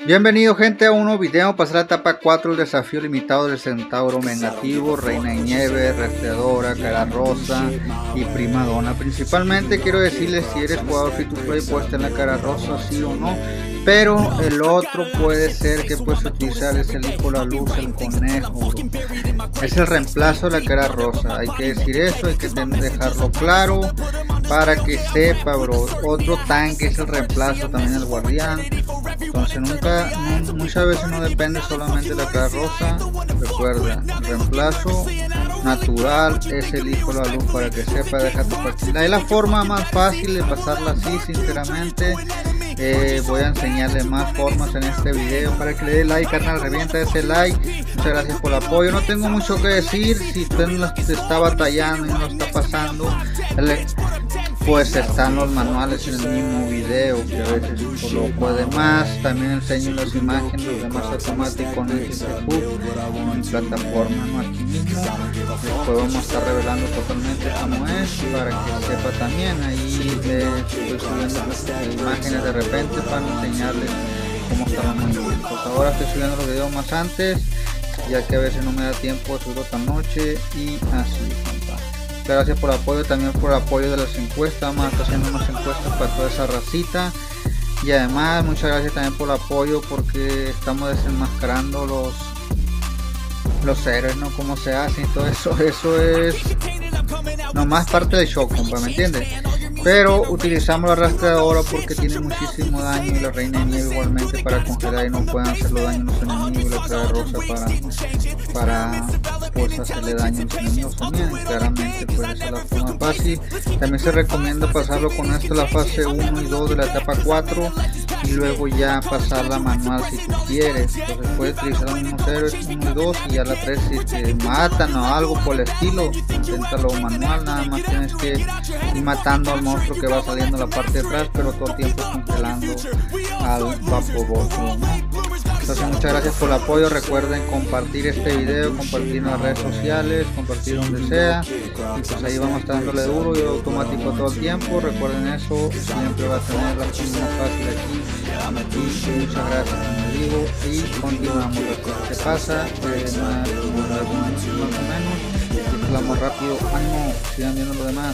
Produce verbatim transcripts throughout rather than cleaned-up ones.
Bienvenido gente a un nuevo video. Pasar la etapa cuatro, el desafío limitado del centauro vengativo, reina de nieve, rastreadora, cara rosa y prima donna. Principalmente quiero decirles, si eres jugador free to play puedes tener la cara rosa sí o no, pero el otro puede ser que puedes utilizar, es el hijo de la luz, el conejo. Es el reemplazo de la cara rosa, hay que decir eso, hay que dejarlo claro para que sepa, bro. Otro tanque es el reemplazo también del guardián. Entonces nunca, no, muchas veces no depende solamente de la cara rosa. Recuerda, el reemplazo natural es el hijo de la luz, para que sepa, deja tu partida. Es la forma más fácil de pasarla así, sinceramente. Eh, voy a enseñarle más formas en este video para que le dé like, carnal, revienta ese like. Muchas gracias por el apoyo. No tengo mucho que decir. Si usted no está batallando y no lo está pasando, pues están los manuales en el mismo video, que a veces coloco. Además también enseño las imágenes, los demás automáticos en el Facebook, en mi plataforma, no aquí mismo. Después vamos a estar revelando totalmente cómo es, para que sepa también. Ahí eh, estoy subiendo las imágenes de repente para enseñarles cómo están los movimientos. Ahora estoy subiendo los videos más antes, ya que a veces no me da tiempo de subirlo tan noche y así. Gracias por el apoyo, también por el apoyo de las encuestas. Vamos a estar haciendo unas encuestas para toda esa racita. Y además muchas gracias también por el apoyo, porque estamos desenmascarando los los héroes, ¿no? Cómo se hace y todo eso. Eso es nomás parte del show, compa, ¿me entiendes? Pero utilizamos la rastreadora porque tiene muchísimo daño, y la reina de nieve igualmente para congelar y no puedan hacerle daño a los enemigos. La cara rosa para para pues hacerle daño a los enemigos también. Claramente pues esa es la forma fácil. También se recomienda pasarlo con esto la fase uno y dos de la etapa cuatro, y luego ya pasar la manual si tú quieres. Entonces puedes utilizar los mismos héroes uno y dos, y ya la tres si te matan o algo por el estilo, inténtalo manual. Nada más tienes que ir matando al monstruo que va saliendo la parte de atrás, pero todo el tiempo congelando al Vaporbolt, ¿no? Entonces muchas gracias por el apoyo. Recuerden compartir este video, compartir en las redes sociales, compartir donde sea, y pues ahí vamos a estar dándole duro y automático todo el tiempo. Recuerden eso, siempre va a tener la cosa más fácil aquí. Y muchas gracias, como digo, y continuamos. ¿Qué pasa? Eh, más, más o menos, hablamos rápido. Ánimo, sigan viendo lo demás.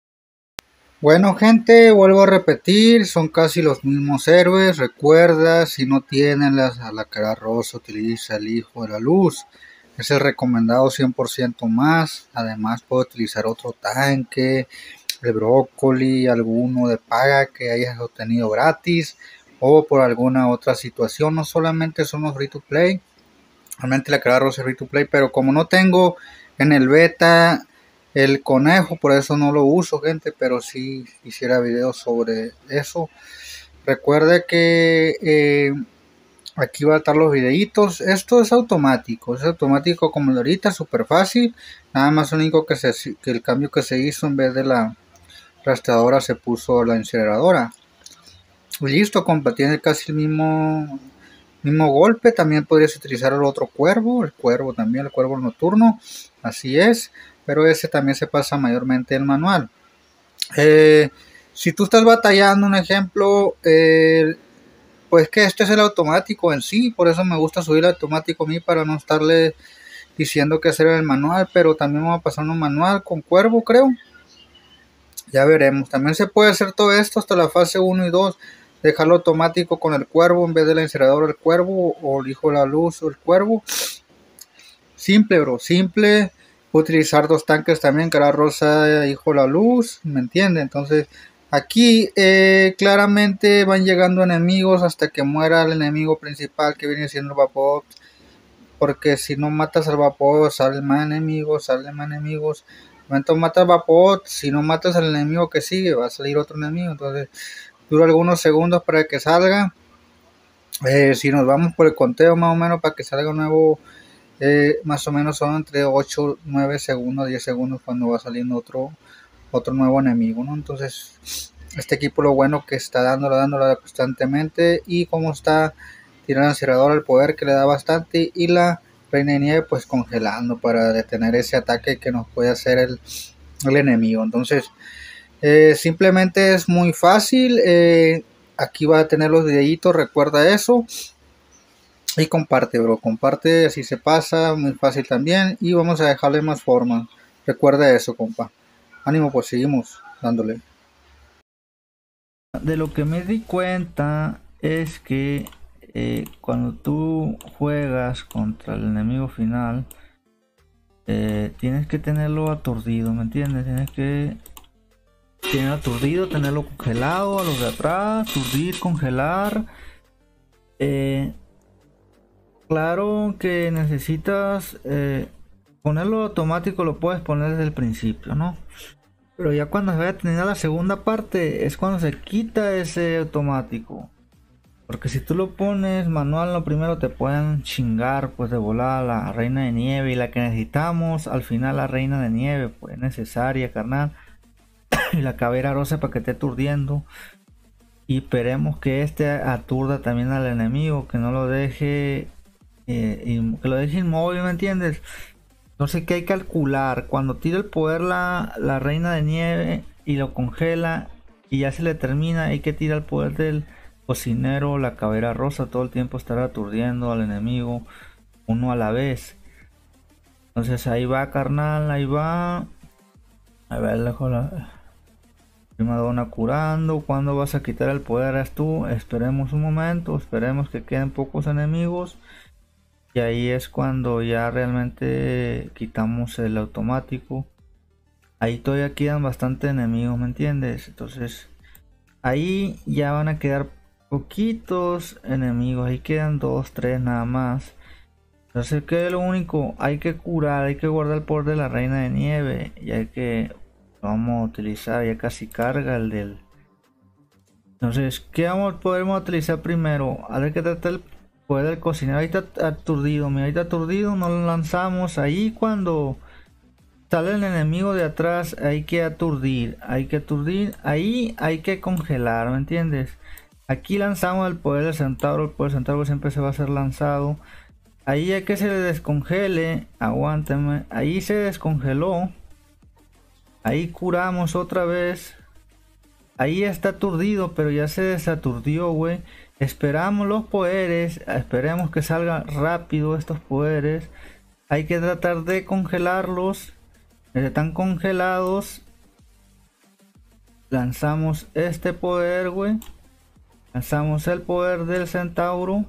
Bueno gente, vuelvo a repetir, son casi los mismos héroes. Recuerda, si no tienen las, a la cara rosa, utiliza el hijo de la luz, es el recomendado cien por ciento más. Además puedo utilizar otro tanque de brócoli, alguno de paga que hayas obtenido gratis, o por alguna otra situación. No solamente son los free to play, realmente la cara rosa es free to play, pero como no tengo en el beta el conejo, por eso no lo uso, gente, pero si sí hiciera videos sobre eso. Recuerde que eh, aquí va a estar los videitos. Esto es automático, es automático como de ahorita, súper fácil. Nada más único que, se, que el cambio que se hizo, en vez de la rastreadora se puso la incineradora. Listo, compa, tiene casi el mismo mismo golpe. También podrías utilizar el otro cuervo, el cuervo también, el cuervo nocturno, así es, pero ese también se pasa mayormente en manual. Eh, si tú estás batallando, un ejemplo, eh, pues que este es el automático en sí, por eso me gusta subir el automático a mí, para no estarle diciendo qué hacer en el manual. Pero también vamos a pasar un manual con cuervo, creo, ya veremos. También se puede hacer todo esto hasta la fase uno y dos, dejarlo automático con el cuervo en vez de la incineradora, el cuervo, o el hijo de la luz o el cuervo. Simple, bro, simple. Utilizar dos tanques también, cara rosa, hijo de la luz, ¿me entiende? Entonces aquí eh, claramente van llegando enemigos hasta que muera el enemigo principal, que viene siendo el Vaporbolt, porque si no matas al Vaporbolt salen más enemigos, salen más enemigos. Entonces matas al Vaporbolt, si no matas al enemigo que sigue, va a salir otro enemigo. Entonces dura algunos segundos para que salga. Eh, si nos vamos por el conteo más o menos, para que salga un nuevo, eh, más o menos son entre ocho, nueve segundos, diez segundos cuando va saliendo otro otro nuevo enemigo, ¿no? Entonces este equipo, lo bueno que está dándolo, dándolo constantemente, y como está tirando el cerrador, el poder que le da bastante, y la reina de nieve pues congelando para detener ese ataque que nos puede hacer el, el enemigo. Entonces Eh, simplemente es muy fácil. Eh, aquí va a tener los videitos, recuerda eso. Y comparte, bro, comparte, así se pasa, muy fácil también. Y vamos a dejarle más formas. Recuerda eso, compa. Ánimo, pues seguimos dándole. De lo que me di cuenta es que eh, cuando tú juegas contra el enemigo final, eh, tienes que tenerlo aturdido, ¿me entiendes? Tienes que tenerlo aturdido, tenerlo congelado a los de atrás, aturdir, congelar. Eh, claro que necesitas eh, ponerlo automático, lo puedes poner desde el principio, ¿no? Pero ya cuando se vaya a tener la segunda parte es cuando se quita ese automático. Porque si tú lo pones manual, lo primero te pueden chingar pues de volar la reina de nieve. Y la que necesitamos al final, la reina de nieve, pues necesaria, carnal. Y la cabera rosa para que esté aturdiendo. Y esperemos que este aturda también al enemigo, que no lo deje, eh, que lo deje inmóvil, ¿me entiendes? Entonces que hay que calcular, cuando tira el poder la, la reina de nieve y lo congela y ya se le termina, hay que tirar el poder del cocinero, la cabera rosa, todo el tiempo estar aturdiendo al enemigo, uno a la vez. Entonces ahí va, carnal, ahí va. A ver, dejo la prima dona curando. ¿Cuándo vas a quitar el poder? Eres tú. Esperemos un momento, esperemos que queden pocos enemigos. Y ahí es cuando ya realmente quitamos el automático. Ahí todavía quedan bastante enemigos, ¿me entiendes? Entonces ahí ya van a quedar poquitos enemigos. Ahí quedan dos, tres nada más. Entonces que es lo único, hay que curar, hay que guardar el poder de la reina de nieve. Y hay que, lo vamos a utilizar, ya casi carga el del... Entonces, ¿qué vamos podemos utilizar primero? A ver qué trata el poder del cocinero. Ahí está aturdido, mira, ahí está aturdido, nos lo lanzamos. Ahí cuando sale el enemigo de atrás hay que aturdir, hay que aturdir, ahí hay que congelar, ¿me entiendes? Aquí lanzamos el poder del centauro, el poder del centauro siempre se va a ser lanzado. Ahí hay que se le descongele, aguánteme, ahí se descongeló. Ahí curamos otra vez. Ahí está aturdido, pero ya se desaturdió, güey. Esperamos los poderes, esperemos que salgan rápido estos poderes. Hay que tratar de congelarlos. Están congelados. Lanzamos este poder, güey. Lanzamos el poder del centauro.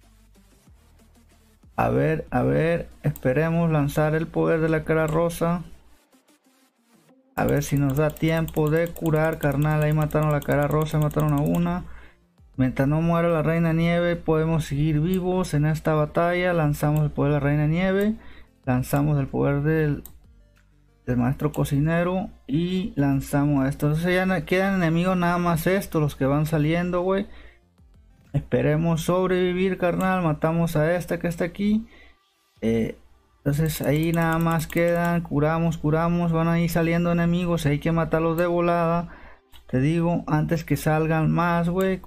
A ver, a ver. Esperemos lanzar el poder de la cara rosa. A ver si nos da tiempo de curar, carnal. Ahí mataron a la cara rosa, mataron a una. Mientras no muera la reina nieve, podemos seguir vivos en esta batalla. Lanzamos el poder de la reina nieve. Lanzamos el poder del... del maestro cocinero y lanzamos esto. Entonces ya no quedan enemigos nada más estos, los que van saliendo, güey. Esperemos sobrevivir, carnal. Matamos a este que está aquí. Eh, entonces ahí nada más quedan. Curamos, curamos. Van a ir saliendo enemigos. Hay que matarlos de volada. Te digo, antes que salgan más, güey.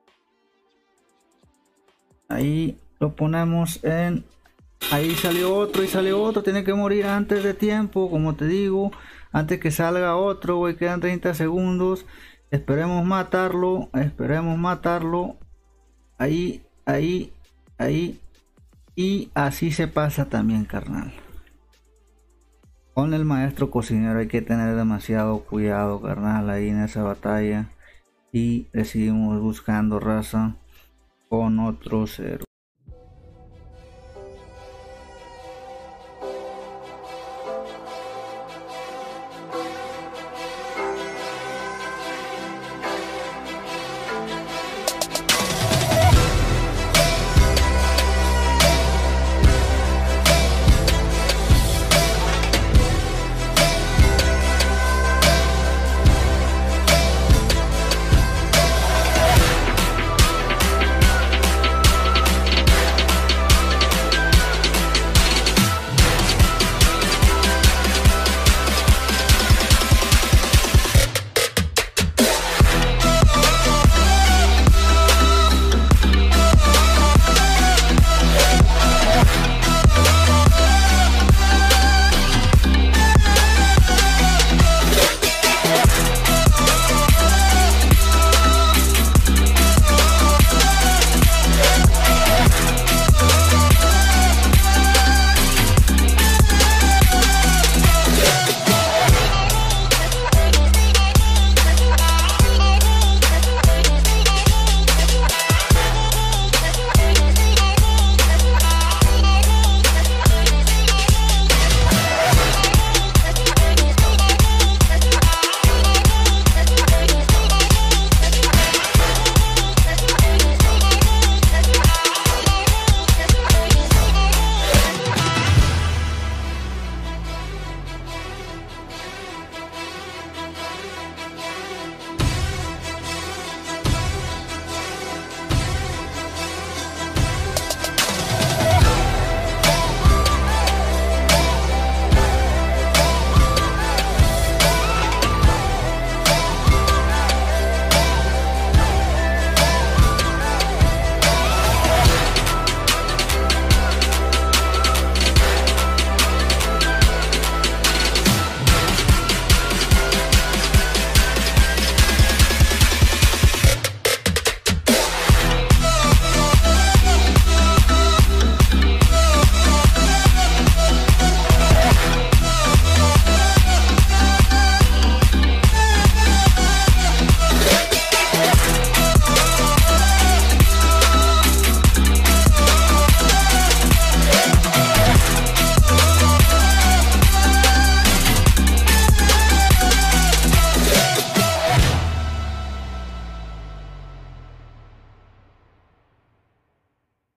Ahí lo ponemos en... Ahí salió otro y salió otro. Tiene que morir antes de tiempo, como te digo. Antes que salga otro, güey. Quedan treinta segundos. Esperemos matarlo. Esperemos matarlo. Ahí, ahí, ahí. Y así se pasa también, carnal. Con el maestro cocinero hay que tener demasiado cuidado, carnal. Ahí en esa batalla. Y le seguimos buscando raza con otros héroes.